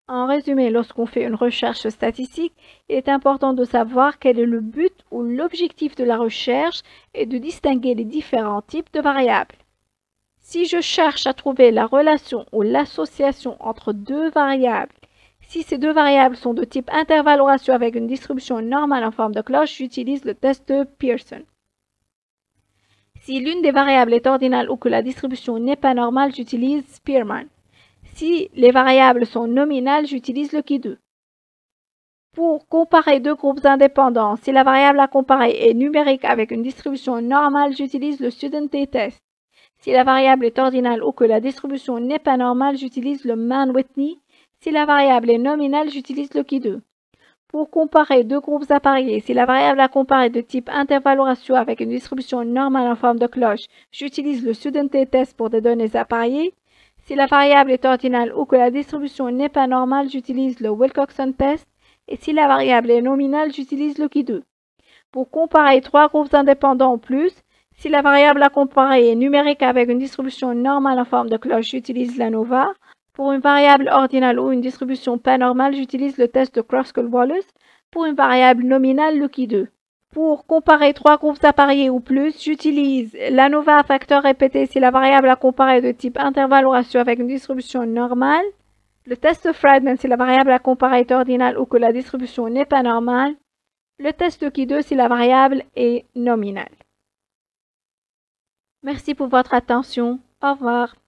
En résumé, lorsqu'on fait une recherche statistique, il est important de savoir quel est le but ou l'objectif de la recherche et de distinguer les différents types de variables. Si je cherche à trouver la relation ou l'association entre deux variables, si ces deux variables sont de type intervalle ou ratio avec une distribution normale en forme de cloche, j'utilise le test de Pearson. Si l'une des variables est ordinale ou que la distribution n'est pas normale, j'utilise Spearman. Si les variables sont nominales, j'utilise le Qui-2. Pour comparer deux groupes indépendants, si la variable à comparer est numérique avec une distribution normale, j'utilise le Student T-test. Si la variable est ordinale ou que la distribution n'est pas normale, j'utilise le Mann-Whitney. Si la variable est nominale, j'utilise le Qui-2. Pour comparer deux groupes appariés, si la variable à comparer est de type intervalle ou ratio avec une distribution normale en forme de cloche, j'utilise le Student T-test pour des données appariées. Si la variable est ordinale ou que la distribution n'est pas normale, j'utilise le Wilcoxon test. Et si la variable est nominale, j'utilise le Qui-2. Pour comparer trois groupes indépendants ou plus, si la variable à comparer est numérique avec une distribution normale en forme de cloche, j'utilise l'ANOVA. Pour une variable ordinale ou une distribution pas normale, j'utilise le test de Kruskal-Wallis. Pour une variable nominale, le Qui-2. Pour comparer trois groupes appariés ou plus, j'utilise l'ANOVA à facteur répété si la variable à comparer est de type intervalle ou ratio avec une distribution normale. Le test de Friedman si la variable à comparer est ordinale ou que la distribution n'est pas normale. Le test de Qui-2 si la variable est nominale. Merci pour votre attention. Au revoir.